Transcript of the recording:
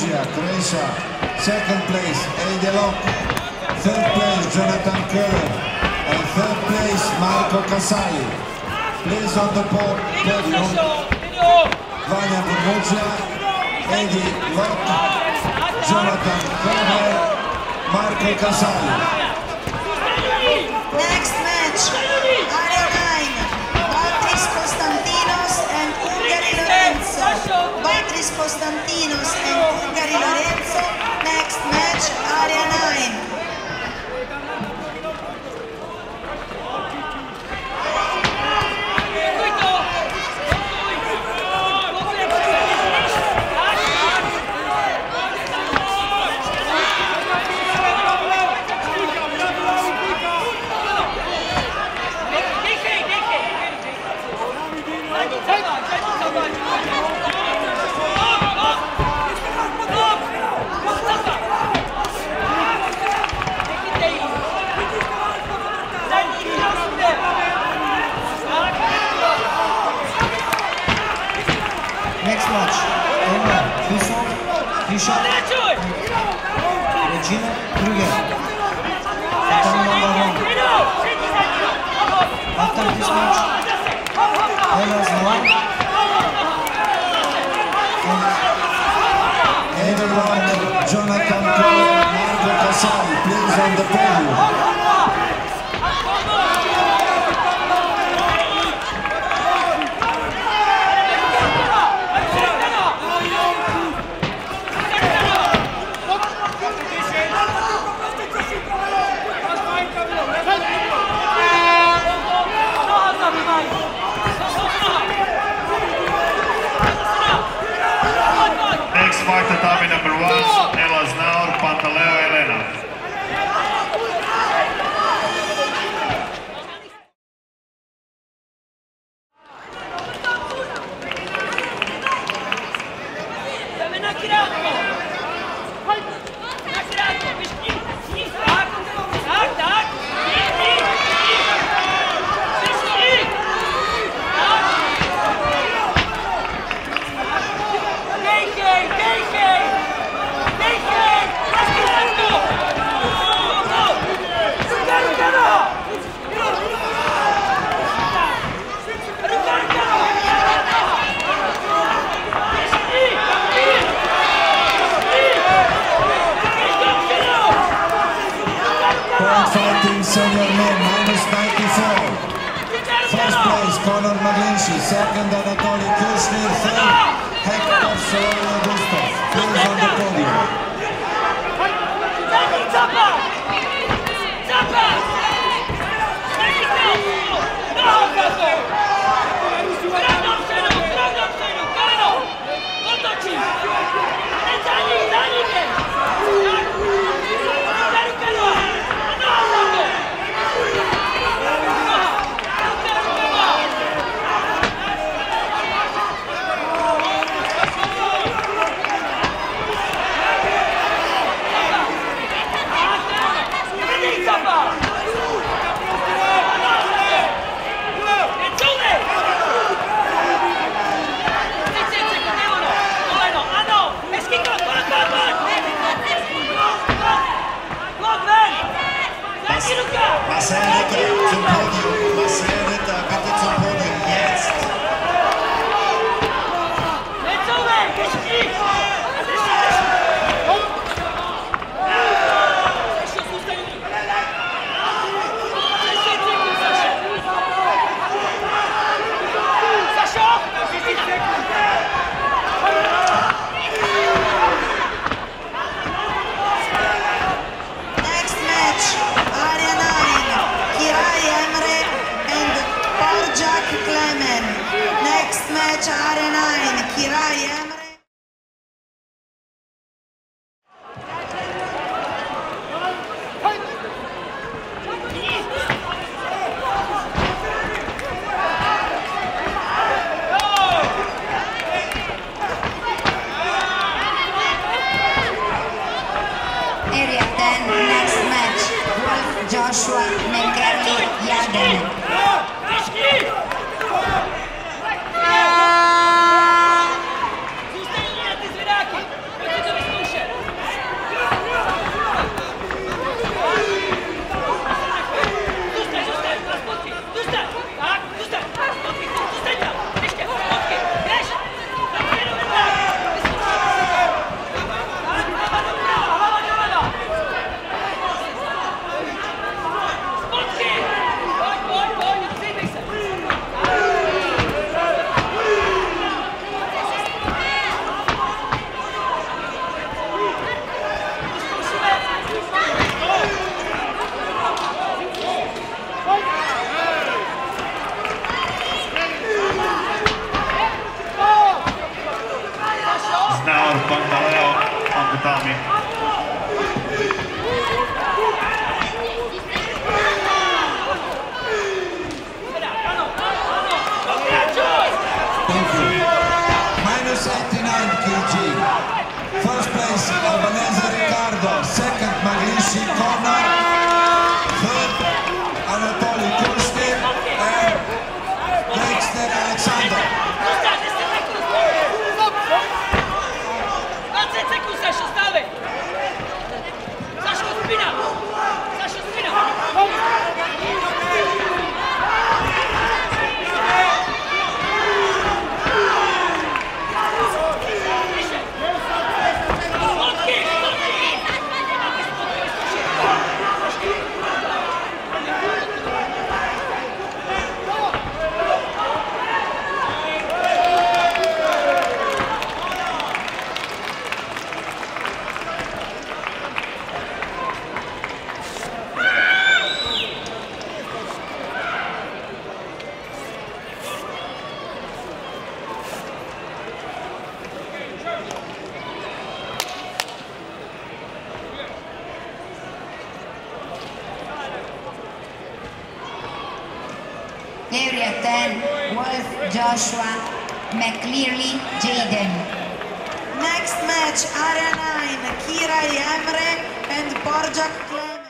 Muggia, Croatia. Second place, Eddie Locke. Third place, Jonathan Curran. And third place, Marco Casali. Please on the podium, Vanya Muggia, Eddie Locke, Jonathan Curran, Marco Casali. Next match, Area 9, Batris Konstantinos and Ungari Lorenzo. Batris Konstantinos and Ungari Lorenzo. Next match, Area 9. Next match, Emma Fisov, Krisha, Regina Kruger. After this match, Ella Zalan and everyone, Jonathan Curran, Marco Casali, please on the podium. Next fighter, time number 1, Ela Znaur, Pantaleo Elena. Fighting senior men, minus 94. First place, Conor Maglinshi. Second, Anatoly Kushner. Third, Hector Solorio Gustov. Please on the podium. Masereta zum Podium, Masereta bitte zum Podium, jetzt! Next match, Area 9, Kirai Emre and Borjak Klemen. Next match, Area 9, Kirai Emre. Area 10, next match, Wolf Joshua McGarry Yarden. Zostań, ty zwierakiem! Area 10, Wolf Joshua, McClearly Jaden. Next match, Area 9, Kirai Emre and Borjak Clement.